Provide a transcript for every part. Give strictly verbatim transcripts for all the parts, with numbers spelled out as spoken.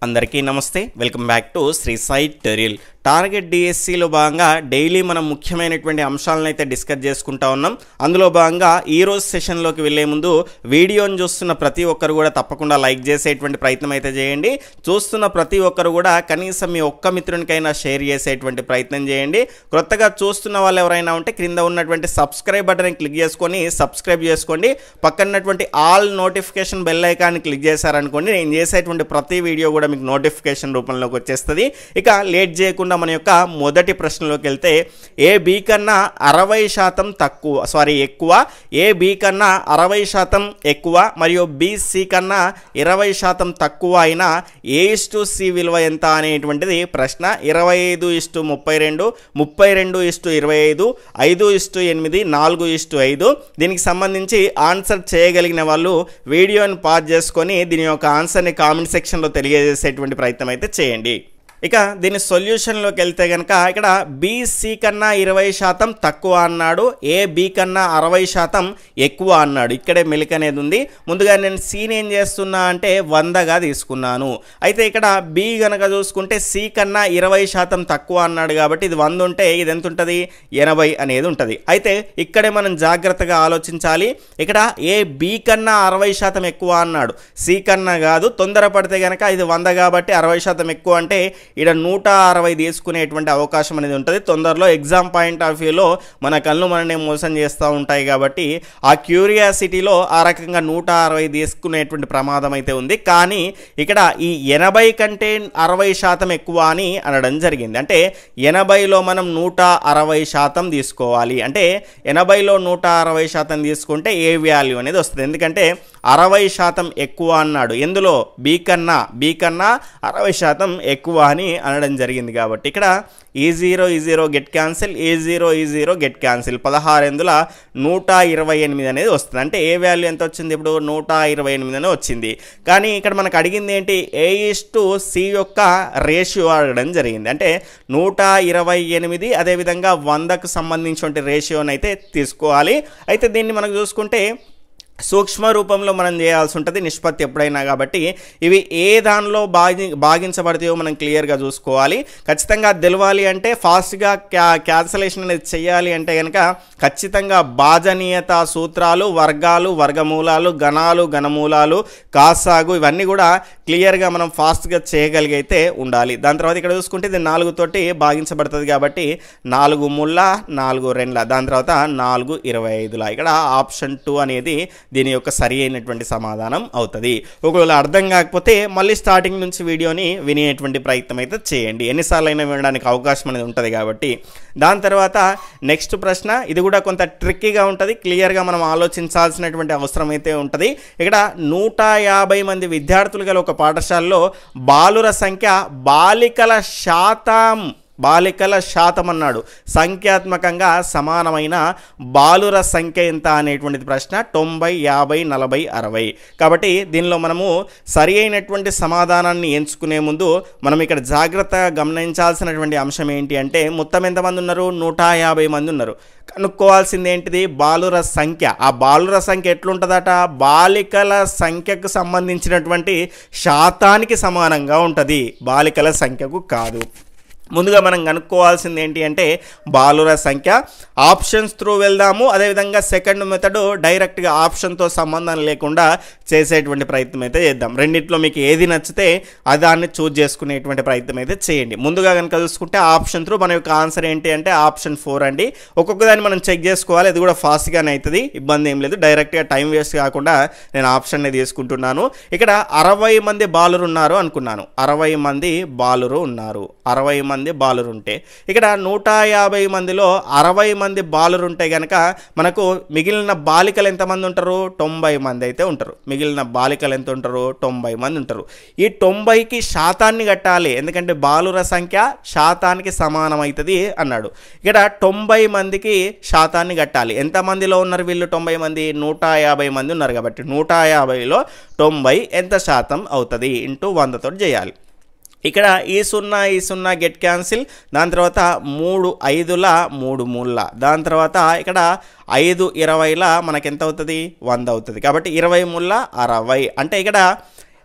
అందరికీ నమస్తే welcome back to Sri Sai tutorial target డిఎస్సిలో భాగంగా డైలీ మనం ముఖ్యమైనటువంటి అంశాలను అయితే డిస్కస్ చేసుకుంటా ఉన్నాం. అందులో భాగంగా ఈ రోజు సెషన్లోకి వెళ్ళే ముందు వీడియోని చూస్తున్న ప్రతి ఒక్కరు కూడా తప్పకుండా లైక్ చేసేటువంటి ప్రయత్నం అయితే చేయండి. చూస్తున్న ప్రతి ఒక్కరు కూడా కనీసం మీ ఒక్క మిత్రునికైనా షేర్ చేసేటువంటి ప్రయత్నం చేయండి. కొత్తగా చూస్తున్న వాళ్ళు ఎవరైనా ఉంటే క్రింద ఉన్నటువంటి సబ్స్క్రైబ్ బటన్ క్లిక్ చేసుకొని సబ్స్క్రైబ్ చేసుకోండి. పక్కన ఉన్నటువంటి all notification bell icon click చేశారనుకోండి, నేను చేసేటువంటి ప్రతి వీడియో కూడా మీకు నోటిఫికేషన్ రూపంలోకి వచ్చేస్తుంది. ఇక లేట్ చేయకుండా మన యొక్క మొదటి ప్రశ్నలోకి వెళ్తే, ఏ బి కన్నా అరవై శాతం తక్కువ సారీ ఎక్కువ ఏ బి కన్నా అరవై శాతం ఎక్కువ మరియు బిసి కన్నా ఇరవై శాతం తక్కువ అయినా ఏ ఇస్టు సి విలువ ఎంత అనేటువంటిది ప్రశ్న. ఇరవై ఐదు ఇస్టు ముప్పై రెండు ముప్పై రెండు ఇస్టు ఇరవై ఐదు ఐదు ఇస్టు ఎనిమిది నాలుగు ఇస్టు ఐదు. దీనికి సంబంధించి ఆన్సర్ చేయగలిగిన వాళ్ళు వీడియోని పాజ్ చేసుకొని దీని యొక్క ఆన్సర్ని కామెంట్ సెక్షన్లో తెలియజేసేటువంటి ప్రయత్నం అయితే చేయండి. ఇక దీని సొల్యూషన్లోకి వెళ్తే కనుక ఇక్కడ బీసీ కన్నా ఇరవై శాతం తక్కువ అన్నాడు, ఏ బి కన్నా అరవై శాతం ఎక్కువ అన్నాడు. ఇక్కడే మెలిక అనేది ఉంది. ముందుగా నేను సీని ఏం చేస్తున్నా అంటే వందగా తీసుకున్నాను. అయితే ఇక్కడ బి కనుక చూసుకుంటే సి కన్నా ఇరవై శాతం తక్కువ అన్నాడు కాబట్టి ఇది వంద ఉంటే ఇది ఎంత ఉంటుంది, ఎనభై అనేది ఉంటుంది. అయితే ఇక్కడే మనం జాగ్రత్తగా ఆలోచించాలి. ఇక్కడ ఏ బి కన్నా అరవై శాతం ఎక్కువ అన్నాడు, సి కన్నా కాదు. తొందరపడితే కనుక ఇది వంద కాబట్టి అరవై శాతం ఎక్కువ అంటే ఇక్కడ నూట అరవై తీసుకునేటువంటి అవకాశం అనేది ఉంటుంది. తొందరలో ఎగ్జామ్ పాయింట్ ఆఫ్ వ్యూలో మన కళ్ళు మననే మోసం చేస్తూ ఉంటాయి కాబట్టి ఆ క్యూరియాసిటీలో ఆ రకంగా నూట అరవై తీసుకునేటువంటి ప్రమాదం అయితే ఉంది. కానీ ఇక్కడ ఈ ఎనభై కంటే అరవై శాతం ఎక్కువ అని అనడం జరిగింది. అంటే ఎనభైలో మనం నూట అరవై శాతం తీసుకోవాలి. అంటే ఎనభైలో నూట అరవై శాతం తీసుకుంటే ఏ వాల్యూ అనేది వస్తుంది. ఎందుకంటే అరవై శాతం ఎక్కువ అన్నాడు, ఎందులో బి కన్నా బి కన్నా అరవై శాతం ఎక్కువ అని అనడం జరిగింది. కాబట్టి ఇక్కడ ఈ జీరో ఈ జీరో గెట్ క్యాన్సిల్, ఏ జీరో ఈ జీరో గెట్ క్యాన్సిల్. పదహారు ఎందుల నూట ఇరవై ఎనిమిది అనేది వస్తుంది. అంటే ఏ వాల్యూ ఎంత వచ్చింది, ఇప్పుడు నూట ఇరవై ఎనిమిది అనే వచ్చింది. కానీ ఇక్కడ మనకు అడిగింది ఏంటి, ఏ ఇస్ టు సి యొక్క రేషియో అడగడం జరిగింది. అంటే నూట ఇరవై ఎనిమిది అదేవిధంగా వందకు సంబంధించిన రేషియోని అయితే తీసుకోవాలి. అయితే దీన్ని మనకు చూసుకుంటే సూక్ష్మ రూపంలో మనం చేయాల్సి ఉంటుంది నిష్పత్తి ఎప్పుడైనా. కాబట్టి ఇవి ఏ దానిలో భాగి భాగించబడతాయో మనం క్లియర్గా చూసుకోవాలి. ఖచ్చితంగా తెలవాలి అంటే ఫాస్ట్గా క్యా క్యాన్సలేషన్ అనేది చేయాలి అంటే కనుక ఖచ్చితంగా భాజనీయత సూత్రాలు, వర్గాలు, వర్గమూలాలు, గణాలు, గణమూలాలు, కాసాగు ఇవన్నీ కూడా క్లియర్గా మనం ఫాస్ట్గా చేయగలిగితే ఉండాలి. దాని తర్వాత ఇక్కడ చూసుకుంటే ఇది నాలుగు తోటి భాగించబడుతుంది కాబట్టి నాలుగు ముళ్ళ నాలుగు రెండ్ల, దాని తర్వాత నాలుగు ఇరవై ఐదులా. ఇక్కడ ఆప్షన్ టూ అనేది దీని యొక్క సరి అయినటువంటి సమాధానం అవుతుంది. ఒకవేళ అర్థం కాకపోతే మళ్ళీ స్టార్టింగ్ నుంచి వీడియోని వినేటువంటి ప్రయత్నం అయితే చేయండి. ఎన్నిసార్లు అయినా వినడానికి అవకాశం అనేది ఉంటుంది కాబట్టి. దాని తర్వాత నెక్స్ట్ ప్రశ్న, ఇది కూడా కొంత ట్రిక్కీగా ఉంటుంది. క్లియర్గా మనం ఆలోచించాల్సినటువంటి అవసరం అయితే ఉంటుంది. ఇక్కడ నూట యాభై మంది విద్యార్థులు గల ఒక పాఠశాలలో బాలుర సంఖ్య బాలికల శాతం బాలికల శాతం అన్నాడు. సంఖ్యాత్మకంగా సమానమైన బాలుర సంఖ్య ఎంత అనేటువంటిది ప్రశ్న. తొంభై యాభై నలభై అరవై. కాబట్టి దీనిలో మనము సరి అయినటువంటి సమాధానాన్ని ఎంచుకునే ముందు మనం ఇక్కడ జాగ్రత్తగా గమనించాల్సినటువంటి అంశం ఏంటి అంటే మొత్తం ఎంతమంది ఉన్నారు, నూట యాభై మంది ఉన్నారు. కనుక్కోవాల్సింది ఏంటిది, బాలుర సంఖ్య. ఆ బాలుర సంఖ్య ఎట్లుంటుందట, బాలికల సంఖ్యకు సంబంధించినటువంటి శాతానికి సమానంగా ఉంటుంది, బాలికల సంఖ్యకు కాదు. ముందుగా మనం కనుక్కోవాల్సింది ఏంటి అంటే బాలుర సంఖ్య. ఆప్షన్స్ త్రూ వెళ్దాము. అదేవిధంగా సెకండ్ మెథడ్ డైరెక్ట్గా ఆప్షన్తో సంబంధం లేకుండా చేసేటువంటి ప్రయత్నం అయితే చేద్దాం. రెండిట్లో మీకు ఏది నచ్చితే అది దాన్ని చూజ్ చేసుకునేటువంటి ప్రయత్నం అయితే చేయండి. ముందుగా కనుక చూసుకుంటే ఆప్షన్ త్రూ మన యొక్క ఆన్సర్ ఏంటి అంటే ఆప్షన్ ఫోర్ అండి. ఒక్కొక్క దాన్ని మనం చెక్ చేసుకోవాలి. అది కూడా ఫాస్ట్గానే అవుతుంది, ఇబ్బంది ఏం లేదు. డైరెక్ట్గా టైం వేస్ట్ కాకుండా నేను ఆప్షన్ని తీసుకుంటున్నాను. ఇక్కడ అరవై మంది బాలురు ఉన్నారు అనుకున్నాను. అరవై మంది బాలురు ఉన్నారు అరవై మంది బాలురు ఉంటే ఇక్కడ నూట యాభై మందిలో అరవై మంది బాలురు ఉంటే కనుక మనకు మిగిలిన బాలికలు ఎంతమంది ఉంటారు, తొంభై మంది అయితే ఉంటారు. మిగిలిన బాలికలు ఎంత ఉంటారు, తొంభై మంది ఉంటారు. ఈ తొంభైకి శాతాన్ని కట్టాలి, ఎందుకంటే బాలుర సంఖ్య శాతానికి సమానం అవుతుంది అన్నాడు. ఇక్కడ తొంభై మందికి శాతాన్ని కట్టాలి. ఎంతమందిలో ఉన్నారు వీళ్ళు, తొంభై మంది, నూట యాభై మంది ఉన్నారు కాబట్టి నూట యాభైలో తొంభై ఎంత శాతం అవుతుంది ఇంటూ వందతో చేయాలి. ఇక్కడ ఈ సున్నా ఈ సున్నా గెట్ క్యాన్సిల్. దాని తర్వాత మూడు ఐదుల మూడు మూడుల, దాని తర్వాత ఇక్కడ ఐదు ఇరవైల మనకి ఎంత అవుతుంది, వంద అవుతుంది. కాబట్టి ఇరవై మూడుల అరవై. అంటే ఇక్కడ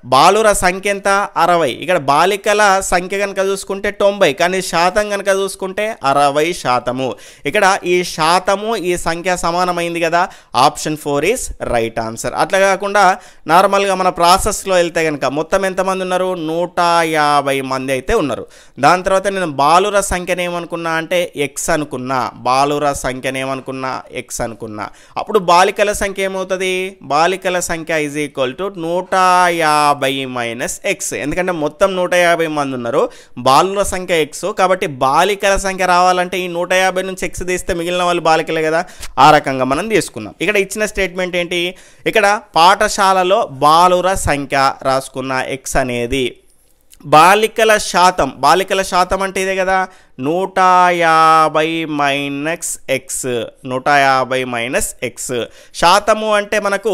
బాలుర సంఖ్య ఎంత అరవై. ఇక్కడ బాలికల సంఖ్య కనుక చూసుకుంటే తొంభై, కానీ శాతం కనుక చూసుకుంటే అరవై శాతము. ఇక్కడ ఈ శాతము ఈ సంఖ్య సమానమైంది కదా, option four is right answer. అట్లా కాకుండా నార్మల్గా మన ప్రాసెస్లో వెళ్తే కనుక మొత్తం ఎంతమంది ఉన్నారు, నూట యాభై మంది అయితే ఉన్నారు. దాని తర్వాత నేను బాలుర సంఖ్యను ఏమనుకున్నా అంటే ఎక్స్ అనుకున్నా, బాలుర సంఖ్యను ఏమనుకున్నా ఎక్స్ అనుకున్నా. అప్పుడు బాలికల సంఖ్య ఏమవుతుంది, బాలికల సంఖ్య ఈజ్ ఈక్వల్ టు నూట యాభై మైనస్ ఎక్స్. ఎందుకంటే మొత్తం నూట యాభై మంది ఉన్నారు, బాలుల సంఖ్య ఎక్స్, కాబట్టి బాలికల సంఖ్య రావాలంటే ఈ నూట యాభై నుంచి ఎక్స్ తీస్తే మిగిలిన వాళ్ళు బాలికలే కదా, ఆ రకంగా మనం తీసుకున్నాం. ఇక్కడ ఇచ్చిన స్టేట్మెంట్ ఏంటి, ఇక్కడ పాఠశాలలో బాలుర సంఖ్య రాసుకున్న ఎక్స్ అనేది బాలికల శాతం, బాలికల శాతం అంటే ఇదే కదా, నూట యాభై మైనస్ ఎక్స్, నూట యాభై మైనస్ ఎక్స్. శాతము అంటే మనకు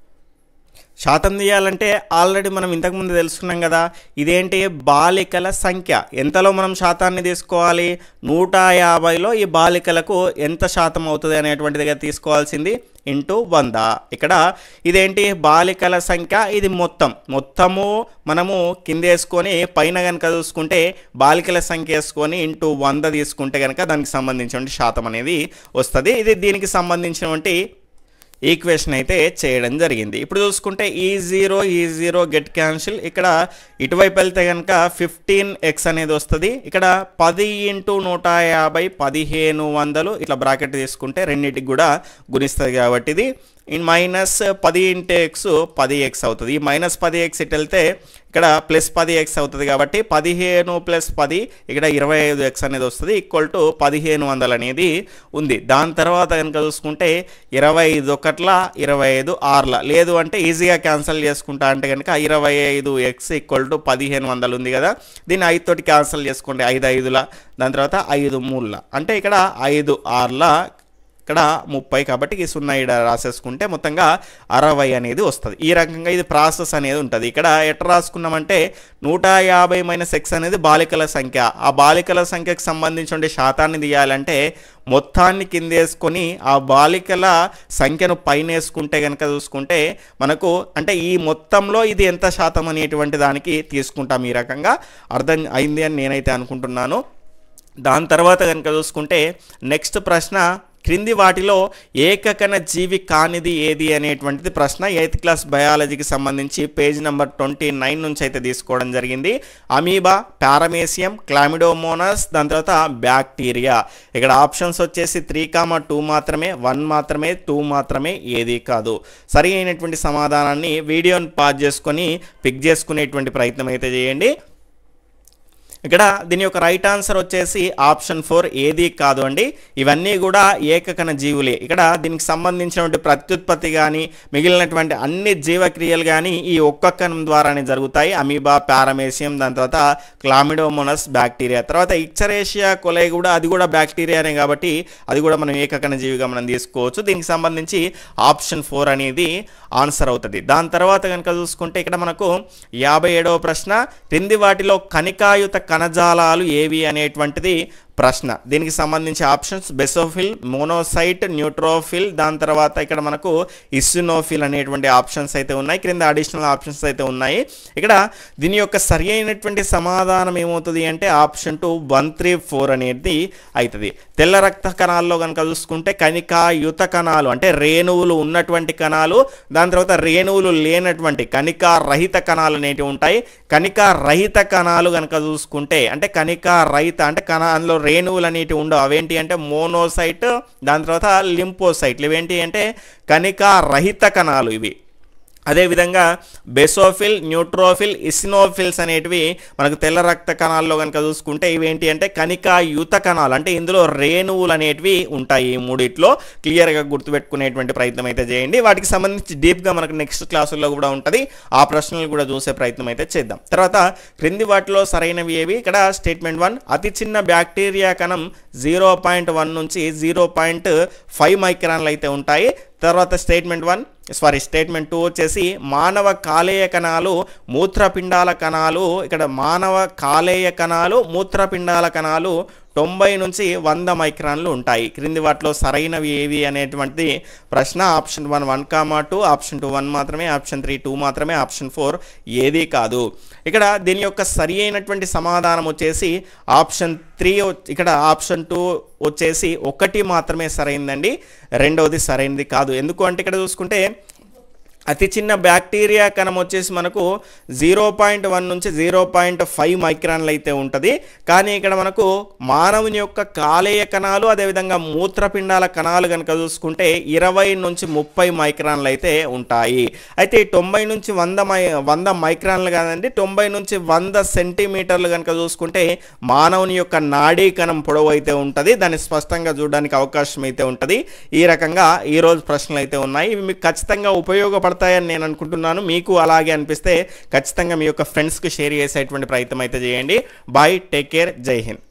శాతం తీయాలంటే ఆల్రెడీ మనం ఇంతకుముందు తెలుసుకున్నాం కదా, ఇదేంటి బాలికల సంఖ్య, ఎంతలో మనం శాతాన్ని తీసుకోవాలి, నూట యాభైలో ఈ బాలికలకు ఎంత శాతం అవుతుంది అనేటువంటిది తీసుకోవాల్సింది ఇంటూ వంద. ఇక్కడ ఇదేంటి బాలికల సంఖ్య, ఇది మొత్తం మొత్తము మనము కింద వేసుకొని పైన కనుక చూసుకుంటే బాలికల సంఖ్య వేసుకొని ఇంటూ వంద తీసుకుంటే కనుక దానికి సంబంధించిన శాతం అనేది వస్తుంది. ఇది దీనికి సంబంధించినటువంటి ఈక్వేషన్ అయితే చేయడం జరిగింది. ఇప్పుడు చూసుకుంటే ఈ జీరో ఈ జీరో గెట్ క్యాన్సిల్, ఇక్కడ ఇటువైపు వెళ్తే కనుక ఫిఫ్టీన్ ఎక్స్ అనేది వస్తుంది. ఇక్కడ పది ఇంటూ నూట యాభై పదిహేను వందలు ఇట్లా బ్రాకెట్ తీసుకుంటే రెండింటికి కూడా గుణిస్తుంది కాబట్టి ఇది ఇన్ మైనస్ పది ఇంటూ ఎక్స్ పది ఎక్స్ అవుతుంది. ఈ మైనస్ పది ఎక్స్ ఇటు వెళ్తే ఇక్కడ ప్లస్ పది ఎక్స్ అవుతుంది కాబట్టి పదిహేను ప్లస్ పది ఇక్కడ ఇరవై ఐదు ఎక్స్ అనేది వస్తుంది, ఈక్వల్ టు పదిహేను వందలు అనేది ఉంది. దాని తర్వాత కనుక చూసుకుంటే ఇరవై ఐదు ఒకట్ల ఇరవై ఐదు ఆరుల, లేదు అంటే ఈజీగా క్యాన్సిల్ చేసుకుంటా అంటే కనుక ఇరవై ఐదు ఎక్స్ ఈక్వల్ టు పదిహేను వందలు ఉంది కదా, దీన్ని ఐదు తోటి క్యాన్సిల్ చేసుకోండి, ఐదు ఐదుల, దాని తర్వాత ఐదు మూడుల, అంటే ఇక్కడ ఐదు ఆరుల, ఇక్కడ ముప్పై కాబట్టి ఈ సున్నా ఇక్కడ రాసేసుకుంటే మొత్తంగా అరవై అనేది వస్తుంది. ఈ రకంగా ఇది ప్రాసెస్ అనేది ఉంటుంది. ఇక్కడ ఎట్లా రాసుకున్నామంటే నూట యాభై మైనస్ ఎక్స్ అనేది బాలికల సంఖ్య, ఆ బాలికల సంఖ్యకు సంబంధించిన శాతాన్ని తీయాలంటే మొత్తాన్ని కిందేసుకొని ఆ బాలికల సంఖ్యను పైన వేసుకుంటే కనుక చూసుకుంటే మనకు అంటే ఈ మొత్తంలో ఇది ఎంత శాతం అనేటువంటి దానికి తీసుకుంటాం. ఈ రకంగా అర్థం అయింది అని నేనైతే అనుకుంటున్నాను. దాని తర్వాత కనుక చూసుకుంటే నెక్స్ట్ ప్రశ్న, క్రింది వాటిలో ఏకకణ జీవి కానిది ఏది అనేటువంటిది ప్రశ్న. ఎయిత్ క్లాస్ బయాలజీకి సంబంధించి పేజ్ నెంబర్ ట్వంటీ నైన్ నుంచి అయితే తీసుకోవడం జరిగింది. అమీబా, పారమేసియం, క్లామిడోమోనాస్, దాని తర్వాత బ్యాక్టీరియా. ఇక్కడ ఆప్షన్స్ వచ్చేసి త్రీ కామా టూ మాత్రమే, వన్ మాత్రమే, టూ మాత్రమే, ఏది కాదు. సరి అయినటువంటి సమాధానాన్ని వీడియోని పాజ్ చేసుకొని పిక్ చేసుకునేటువంటి ప్రయత్నం అయితే చేయండి. ఇక్కడ దీని యొక్క రైట్ ఆన్సర్ వచ్చేసి ఆప్షన్ ఫోర్, ఏది కాదు అండి. ఇవన్నీ కూడా ఏకకణ జీవులే. ఇక్కడ దీనికి సంబంధించినటువంటి ప్రత్యుత్పత్తి కానీ మిగిలినటువంటి అన్ని జీవక్రియలు కానీ ఈ ఒక్క కణం ద్వారానే జరుగుతాయి. అమీబా, పారమేసియం, దాని తర్వాత క్లామిడోమోనస్, బ్యాక్టీరియా. తర్వాత ఇక్చరేషియా కొలై కూడా అది కూడా బ్యాక్టీరియానే కాబట్టి అది కూడా మనం ఏకకణ జీవిగా మనం తీసుకోవచ్చు. దీనికి సంబంధించి ఆప్షన్ ఫోర్ అనేది ఆన్సర్ అవుతుంది. దాని తర్వాత కనుక చూసుకుంటే ఇక్కడ మనకు యాభై ఏడవ ప్రశ్న, క్రింది వాటిలో కణికాయుత కణజాలాలు ఏవి అనేటువంటిది ప్రశ్న. దీనికి సంబంధించి ఆప్షన్స్ బెసోఫిల్, మోనోసైట్, న్యూట్రోఫిల్, దాని తర్వాత ఇక్కడ మనకు ఇస్సినోఫిల్ అనేటువంటి ఆప్షన్స్ అయితే ఉన్నాయి. క్రింద అడిషనల్ ఆప్షన్స్ అయితే ఉన్నాయి. ఇక్కడ దీని యొక్క సరి అయినటువంటి సమాధానం ఏమవుతుంది అంటే option two one three four అనేది అవుతుంది. తెల్ల రక్త కణాల్లో కనుక చూసుకుంటే కణికాయుత కణాలు అంటే రేణువులు ఉన్నటువంటి కణాలు, దాని తర్వాత రేణువులు లేనటువంటి కణికా రహిత కణాలు అనేటివి ఉంటాయి. కణికా రహిత కణాలు కనుక చూసుకుంటే అంటే కణికా రహిత అంటే కణాల్లో రేణువులు అనేటివి ఉండవు. అవేంటి అంటే మోనోసైట్, దాని తర్వాత లింపోసైట్లు. ఇవేంటి అంటే కణికా రహిత కణాలు ఇవి. అదేవిధంగా బెసోఫిల్, న్యూట్రోఫిల్, ఇసినోఫిల్స్ అనేటివి మనకు తెల్ల రక్త కణాల్లో కనుక చూసుకుంటే ఇవేంటి అంటే కణికాయుత కణాలు అంటే ఇందులో రేణువులు అనేటివి ఉంటాయి. ఈ మూడిట్లో క్లియర్గా గుర్తుపెట్టుకునేటువంటి ప్రయత్నం అయితే చేయండి. వాటికి సంబంధించి డీప్గా మనకు నెక్స్ట్ క్లాసుల్లో కూడా ఉంటుంది. ఆ ప్రశ్నలు కూడా చూసే ప్రయత్నం అయితే చేద్దాం. తర్వాత క్రింది వాటిలో సరైనవి ఏవి? ఇక్కడ స్టేట్మెంట్ వన్, అతి చిన్న బ్యాక్టీరియా కణం జీరో పాయింట్ వన్ నుంచి జీరో పాయింట్ ఫైవ్ మైక్రాన్లు అయితే ఉంటాయి. తర్వాత statement one sorry statement two వచ్చేసి మానవ కాలేయ కణాలు, మూత్రపిండాల కణాలు. ఇక్కడ మానవ కాలేయ కణాలు, మూత్రపిండాల కణాలు తొంభై నుంచి వంద మైక్రాన్లు ఉంటాయి. క్రింది వాటిలో సరైనవి ఏవి అనేటువంటి ప్రశ్న. Option one one comma two, option two one మాత్రమే, ఆప్షన్ త్రీ టూ మాత్రమే, ఆప్షన్ ఫోర్ ఏది కాదు. ఇక్కడ దీని యొక్క సరి అయినటువంటి సమాధానం వచ్చేసి ఆప్షన్ త్రీ. ఇక్కడ ఆప్షన్ టూ వచ్చేసి ఒకటి మాత్రమే సరైందండి, రెండవది సరైనది కాదు. ఎందుకు అంటే ఇక్కడ చూసుకుంటే అతి చిన్న బ్యాక్టీరియా కణం వచ్చేసి మనకు జీరో పాయింట్ వన్ నుంచి జీరో పాయింట్ ఫైవ్ మైక్రాన్లు అయితే ఉంటుంది. కానీ ఇక్కడ మనకు మానవుని యొక్క కాలేయ కణాలు అదేవిధంగా మూత్రపిండాల కణాలు కనుక చూసుకుంటే ఇరవై నుంచి ముప్పై మైక్రాన్లు అయితే ఉంటాయి. అయితే తొంభై నుంచి వంద మై వంద మైక్రాన్లు కాదండి, తొంభై నుంచి వంద సెంటీమీటర్లు కనుక చూసుకుంటే మానవుని యొక్క నాడీ కణం పొడవు అయితే ఉంటుంది. దాన్ని స్పష్టంగా చూడడానికి అవకాశం అయితే ఉంటుంది. ఈ రకంగా ఈరోజు ప్రశ్నలు అయితే ఉన్నాయి. ఇవి మీకు ఖచ్చితంగా ఉపయోగపడతాయని నేను అనుకుంటున్నాను. మీకు అలాగే అనిపిస్తే ఖచ్చితంగా మీ యొక్క ఫ్రెండ్స్కి షేర్ చేసేటువంటి ప్రయత్నం అయితే చేయండి. బాయ్, టేక్ కేర్, జై హింద్.